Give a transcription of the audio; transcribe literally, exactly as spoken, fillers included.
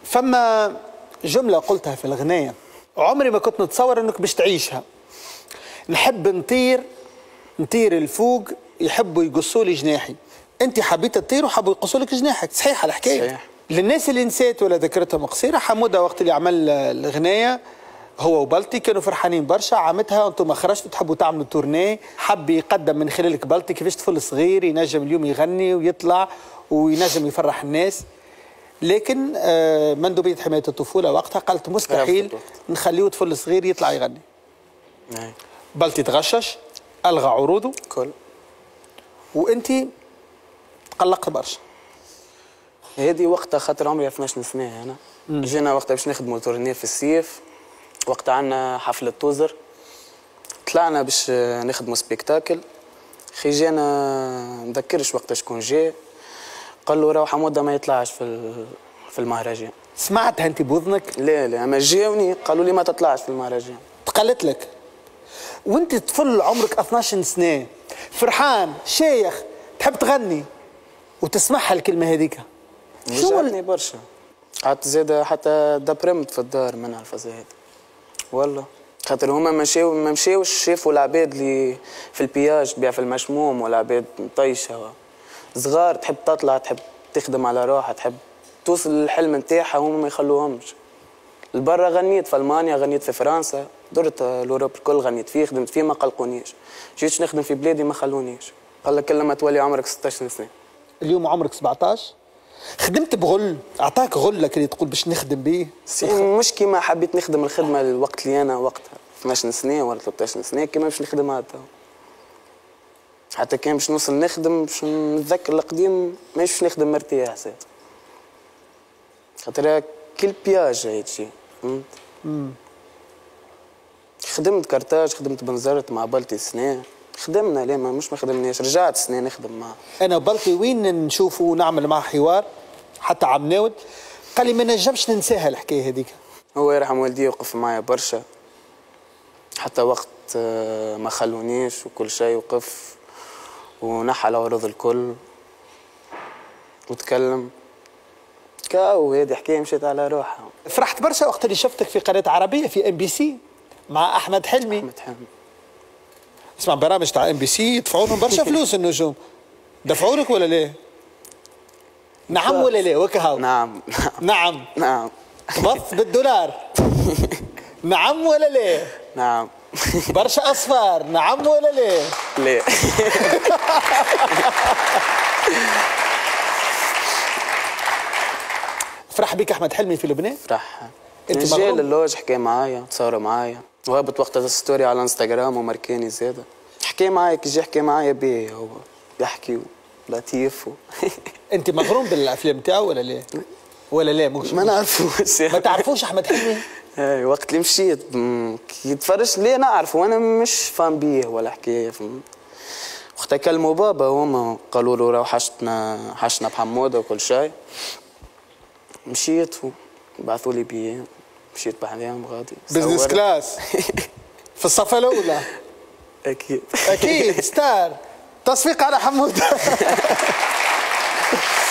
فما جملة قلتها في الغناية عمري ما كنت نتصور انك باش تعيشها. نحب نطير نطير الفوق يحبوا يقصوا لي جناحي. انت حبيت تطير وحبوا يقصوا لك جناحك. صحيحة الحكاية؟ صحيح. للناس اللي نسيت ولا ذاكرتهم قصيرة، حمودة وقت اللي عمل الغناية هو وبلتي كانوا فرحانين برشا. عامتها انتم خرجتوا تحبوا تعملوا تورنيه، حب يقدم من خلالك بلتي كيفاش طفل صغير ينجم اليوم يغني ويطلع وينجم يفرح الناس. لكن آه مندوبية حماية الطفولة وقتها قالت مستحيل نخليه طفل صغير يطلع يغني. نعم. بلتي تغشش، ألغى عروضه كل وانت تقلقت برشا. هذه وقتها خاطر عمري اثناش سنة أنا. مم. جينا وقتها باش نخدموا تورنيه في الصيف، وقتها عندنا حفلة توزر، طلعنا باش نخدموا سبيكتاكل. خي جانا نذكرش وقتها شكون جا، قال له راهو حمودة ما يطلعش في في المهرجان. سمعتها انت بوذنك؟ لا لا، اما جاوني قالوا لي ما تطلعش في المهرجان. تقالت لك وانت طفل عمرك اثناش سنة فرحان شيخ تحب تغني وتسمعها الكلمة هذيك؟ شو وجعتني برشا. قعدت زاد حتى دبرمت في الدار من الفازة هذه والله، خاطر هما ما مشاو ما مشاوش شافوا العباد اللي في البياج تبيع في المشموم والعباد مطيشه صغار تحب تطلع تحب تخدم على روحها تحب توصل للحلم نتاعها، هما ما يخلوهمش. لبرا غنيت في المانيا، غنيت في فرنسا، درت الاوروب الكل غنيت فيه، خدمت فيه ما قلقونيش. جيت نخدم في بلادي ما خلونيش، قال لك كل ما تولي عمرك ستطاش سنة. اليوم عمرك سبعطاش، خدمت بغل، اعطاك غلك اللي تقول باش نخدم بيه؟ مش كيما حبيت نخدم الخدمه الوقت اللي انا وقتها اثناش سنة ولا ثلاثطاش سنة كيما باش نخدمها تو. حتى كان باش نوصل نخدم باش نتذكر القديم مانيش باش نخدم مرتاح زاد، خاطر كل بياج هيك فهمت. خدمت كارتاج، خدمت بنزرت مع بلتي سنة، خدمنا ليه ما مش ما خدمناش، رجعت سنة نخدم معاه. انا وبلتي وين نشوفوا نعمل معاه حوار حتى عم ناود قال لي ما نجمش ننساها الحكايه هذيك. هو يرحم والديه وقف معايا برشا، حتى وقت ما خلونيش وكل شيء وقف ونحى العروض الكل وتكلم كاو. هذه حكايه مشيت على روحها. فرحت برشا وقت اللي شفتك في قناه عربيه في ام بي سي مع احمد حلمي. احمد حلمي اسمع برامج تاع ام بي سي يدفعوا لهم برشا فلوس النجوم، دفعوا لك ولا لا؟ نعم ولا لا؟ وكهو نعم نعم نعم بث بالدولار نعم ولا لا؟ نعم برشا اصفار نعم ولا لا؟ لا فرح بك احمد حلمي في لبنان؟ فرح. انت جا للوج حكى معايا تصور معايا وهبط وقتها ستوري على الانستغرام وماركاني زاده، حكى معايا كي جا حكى معايا باهي، هو يحكي لطيف و... انت مغروم بالافلام تاعو ولا لا؟ ولا لا مش ما نعرفوش ما تعرفوش احمد حلمي؟ اي وقت اللي مشيت كي تفرجت ليه نعرفه وانا مش فاهم بيه ولا حكايه فهمت. وقتها كلموا بابا هما قالوا له راه حشتنا حشنا بحموده وكل شيء. مشيت وبعثوا لي بيه، مشيت بعدين غادي بزنس كلاس في الصفه الاولى. اكيد اكيد ستار. تصفيق على حموده.